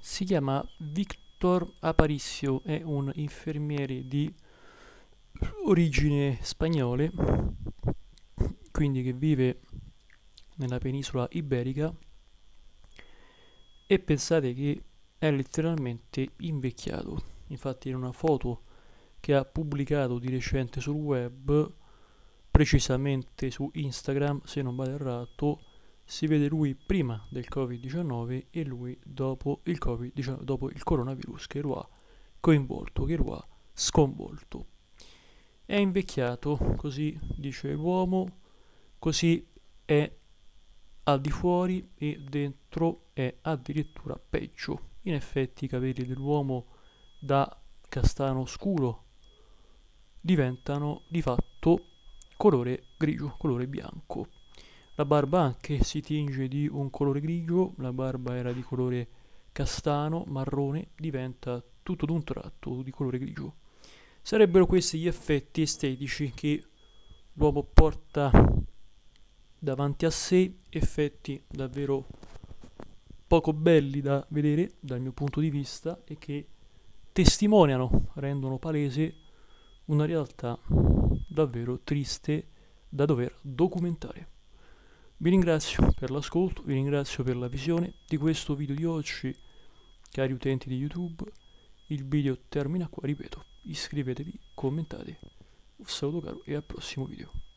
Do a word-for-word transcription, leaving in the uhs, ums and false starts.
Si chiama Victor Aparicio, è un infermiere di origine spagnole, quindi che vive nella penisola iberica, e pensate che è letteralmente invecchiato. Infatti in una foto che ha pubblicato di recente sul web, precisamente su Instagram se non vado errato, si vede lui prima del covid diciannove e lui dopo il covid diciannove, dopo il coronavirus che lo ha coinvolto, che lo ha sconvolto. È invecchiato, così dice l'uomo, così è al di fuori e dentro è addirittura peggio. In effetti i capelli dell'uomo da castano scuro diventano di fatto colore grigio, colore bianco. La barba anche si tinge di un colore grigio, la barba era di colore castano, marrone, diventa tutto d'un tratto di colore grigio. Sarebbero questi gli effetti estetici che l'uomo porta davanti a sé, effetti davvero poco belli da vedere dal mio punto di vista e che testimoniano, rendono palese una realtà davvero triste da dover documentare. Vi ringrazio per l'ascolto, vi ringrazio per la visione di questo video di oggi, cari utenti di YouTube. Il video termina qua, ripeto, iscrivetevi, commentate. Un saluto caro e al prossimo video.